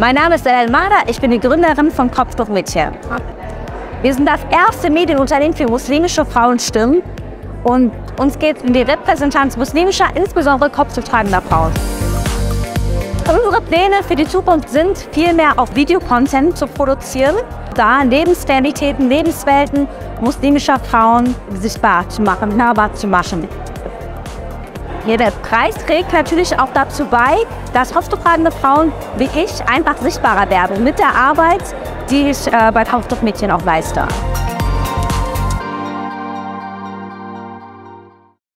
Mein Name ist Elena Mada, ich bin die Gründerin von Kopftuch Mädchen. Wir sind das erste Medienunternehmen für muslimische Frauenstimmen und uns geht es um die Repräsentanz muslimischer, insbesondere kopftuchtragender Frauen. Unsere Pläne für die Zukunft sind, viel mehr auch Videocontent zu produzieren, da Lebensrealitäten, Lebenswelten muslimischer Frauen sichtbar zu machen, hörbar zu machen. Jeder Preis trägt natürlich auch dazu bei, dass kopftuchtragende Frauen wie ich einfach sichtbarer werden mit der Arbeit, die ich bei Kopftuch Mädchen auch leiste.